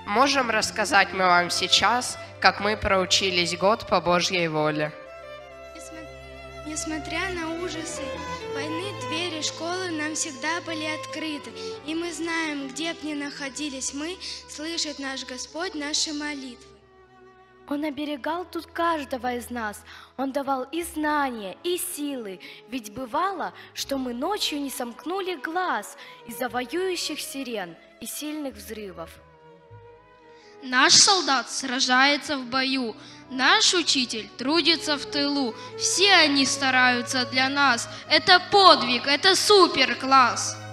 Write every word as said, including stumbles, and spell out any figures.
Можем рассказать мы вам сейчас, как мы проучились год по Божьей воле. Несмотря на ужасы войны, двери школы нам всегда были открыты, и мы знаем, где бы ни находились мы, слышит наш Господь наши молитвы. Он оберегал тут каждого из нас, Он давал и знания, и силы, ведь бывало, что мы ночью не сомкнули глаз из-за воюющих сирен и сильных взрывов. Наш солдат сражается в бою, наш учитель трудится в тылу, все они стараются для нас, это подвиг, это супер-класс!